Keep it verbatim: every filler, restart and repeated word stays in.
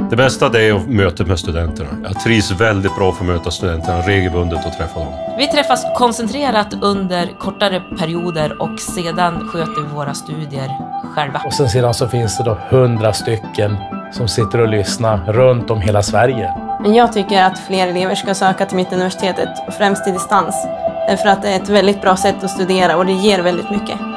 Det bästa det är att möta med studenterna. Jag trivs väldigt bra för att möta studenterna regelbundet och träffa dem. Vi träffas koncentrerat under kortare perioder och sedan sköter vi våra studier själva. Och sen sedan så finns det då hundra stycken som sitter och lyssnar runt om hela Sverige. Men jag tycker att fler elever ska söka till Mittuniversitetet och främst till distans. Därför att det är ett väldigt bra sätt att studera och det ger väldigt mycket.